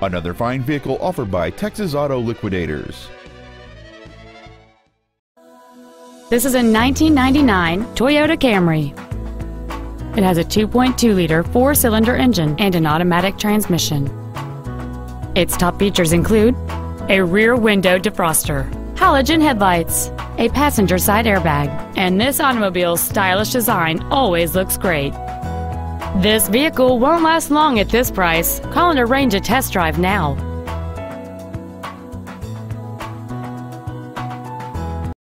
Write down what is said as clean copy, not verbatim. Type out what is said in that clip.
Another fine vehicle offered by Texas Auto Liquidators. This is a 1999 Toyota Camry. It has a 2.2-liter four-cylinder engine and an automatic transmission. Its top features include a rear window defroster, halogen headlights, a passenger side airbag, and this automobile's stylish design always looks great. This vehicle won't last long at this price. Call and arrange a test drive now.